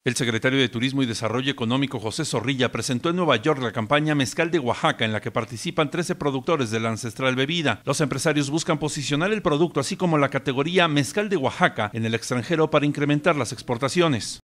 El secretario de Turismo y Desarrollo Económico, José Zorrilla, presentó en Nueva York la campaña Mezcal de Oaxaca, en la que participan 13 productores de la ancestral bebida. Los empresarios buscan posicionar el producto, así como la categoría Mezcal de Oaxaca, en el extranjero para incrementar las exportaciones.